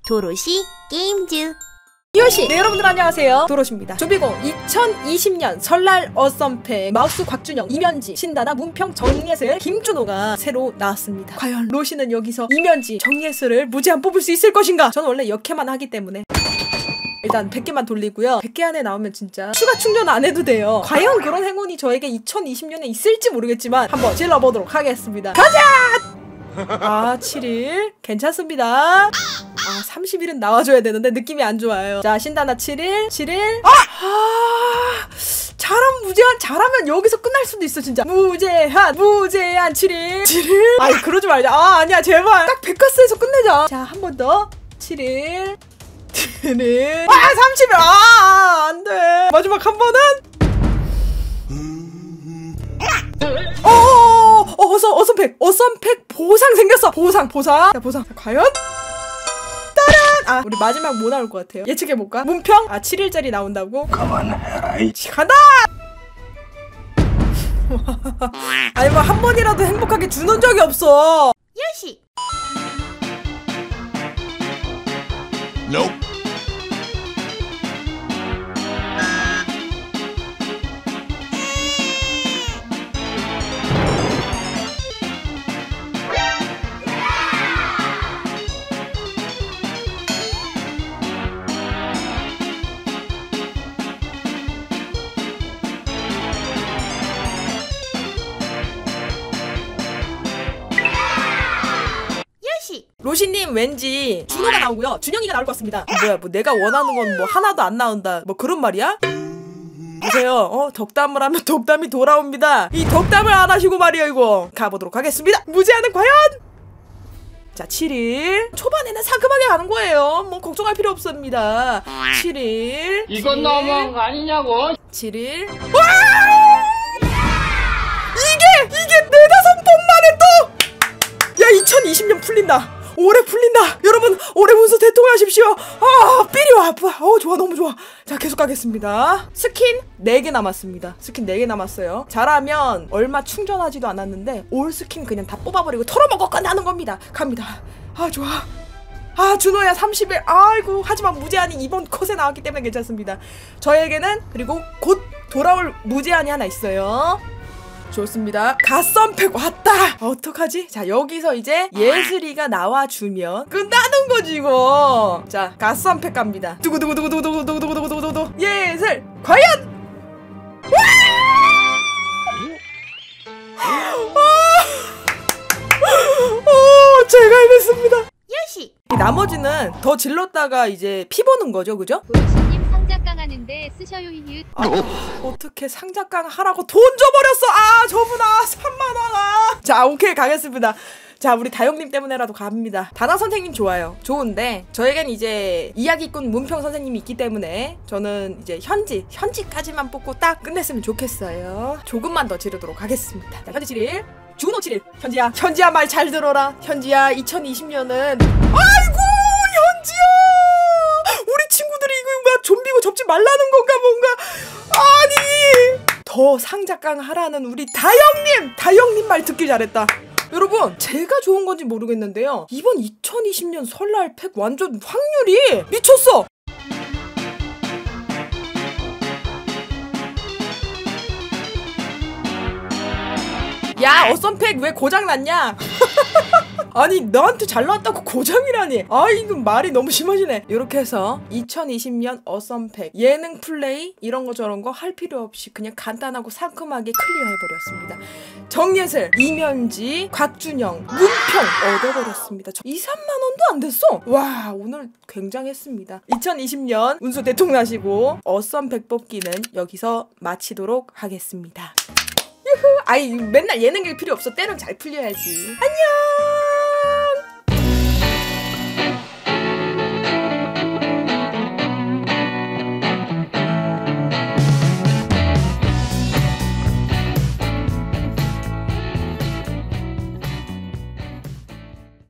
도로시 게임즈. 요시! 네, 여러분들 안녕하세요. 도로시입니다. 조비공 2020년 설날 어썸팩 마우스 곽준영, 이면지, 신다나, 문평, 정예슬, 김준호가 새로 나왔습니다. 과연 로시는 여기서 이면지, 정예슬을 무제한 뽑을 수 있을 것인가? 저는 원래 역해만 하기 때문에 일단 100개만 돌리고요. 100개 안에 나오면 진짜 추가 충전 안 해도 돼요. 과연 그런 행운이 저에게 2020년에 있을지 모르겠지만 한번 질러보도록 하겠습니다. 가자! 아, 7일 괜찮습니다. 아, 30일은 나와줘야 되는데 느낌이 안 좋아요. 자, 신다나 7일 잘하면 무제한, 잘하면 여기서 끝날 수도 있어. 진짜 무제한 7일. 아이, 그러지 말자. 아, 아니야, 제발 딱 백화스에서 끝내자. 자, 한 번 더 7일. 아, 30일. 안돼. 마지막 한 번은 어썸팩 보상 생겼어. 보상. 자, 보상. 자, 과연? 따란! 아, 우리 마지막 뭐 나올 것 같아요? 예측해볼까? 문평? 아, 7일짜리 나온다고? 그만해라. 간다! 아니, 뭐 한 번이라도 행복하게 주는 적이 없어. 요시! Nope. 로시님 왠지 준호가 나오고요, 준영이가 나올 것 같습니다. 뭐야, 뭐 내가 원하는 건 뭐 하나도 안 나온다, 뭐 그런 말이야? 보세요, 덕담을 하면 덕담이 돌아옵니다. 이 덕담을 안 하시고 말이야. 이거 가보도록 하겠습니다. 무제한은 과연? 자, 7일 초반에는 상큼하게 가는 거예요. 뭐 걱정할 필요 없습니다. 7일 이건 너무한 거 아니냐고. 7일. 와! 이게 4-5번 만에 또! 야, 2020년 풀린다. 올해 풀린다. 여러분, 올해 운수 대통하십시오. 아, 삐리 와. 좋아, 너무 좋아. 자, 계속 가겠습니다. 스킨 4개 남았습니다. 스킨 4개 남았어요. 잘하면 얼마 충전하지도 않았는데 올 스킨 그냥 다 뽑아버리고 털어먹어 끝나는 겁니다. 갑니다. 아, 좋아. 아, 준호야 30일. 아이고, 하지만 무제한이 이번 컷에 나왔기 때문에 괜찮습니다. 저에게는 그리고 곧 돌아올 무제한이 하나 있어요. 좋습니다. 갓썸팩 왔다. 어떡하지? 자, 여기서 이제 예슬이가 나와주면 끝나는 거지 이거. 자, 갓썸팩 갑니다. 두구두구두구두구두구두구두구두구두구. 예슬 과연? 제가 해냈습니다. 요시! 나머지는 더 질렀다가 이제 피 보는 거죠, 그죠? 도로시님 상작강 하는데 쓰셔요. 히읗. 어떻게 상작강 하라고 돈 줘버렸어. 아, 저분아 3만원. 자, 오케이, 가겠습니다. 자, 우리 다영님 때문에라도 갑니다. 다나 선생님 좋아요. 좋은데 저에겐 이제 이야기꾼 문평 선생님이 있기 때문에 저는 이제 현지까지만 뽑고 딱 끝냈으면 좋겠어요. 조금만 더 지르도록 하겠습니다. 자, 현지 7일, 준호 7일. 현지야 말 잘 들어라. 현지야, 2020년은 아이고, 현지야, 우리 친구들이 이거 막 좀비고 접지 말라는 건가 뭔가. 아니, 더 상작강 하라는 우리 다영님 말 듣길 잘했다. 여러분, 제가 좋은 건지 모르겠는데요, 이번 2020년 설날 팩 완전 확률이 미쳤어. 야, 어썸팩 왜 고장났냐? 아니, 나한테 잘 나왔다고 고장이라니. 아, 이거 말이 너무 심하시네. 이렇게 해서 2020년 어썸팩 예능 플레이 이런 거 저런 거 할 필요 없이 그냥 간단하고 상큼하게 클리어해버렸습니다. 정예슬, 이면지, 곽준영, 문평 얻어버렸습니다. 2-3만원도 안 됐어. 와, 오늘 굉장했습니다. 2020년 운수 대통나시고 어썸팩 뽑기는 여기서 마치도록 하겠습니다. 아이, 맨날 예능일 필요 없어. 때는 잘 풀려야지. 안녕.